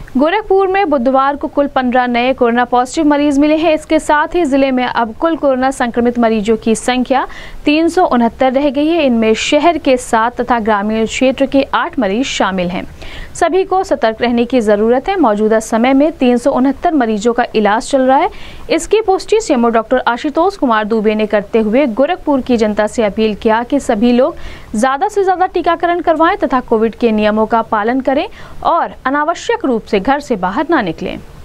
गोरखपुर में बुधवार को कुल 15 नए कोरोना पॉजिटिव मरीज मिले हैं। इसके साथ ही जिले में अब कुल कोरोना संक्रमित मरीजों की संख्या 369 रह गई है। इनमें शहर के 7 तथा ग्रामीण क्षेत्र के 8 मरीज शामिल हैं। सभी को सतर्क रहने की जरूरत है। मौजूदा समय में 369 मरीजों का इलाज चल रहा है। इसकी पुष्टि सीएमओ डॉक्टर आशुतोष कुमार दुबे ने करते हुए गोरखपुर की जनता से अपील किया कि सभी लोग ज्यादा से ज्यादा टीकाकरण करवाएं तथा कोविड के नियमों का पालन करें और अनावश्यक रूप से घर से बाहर ना निकलें।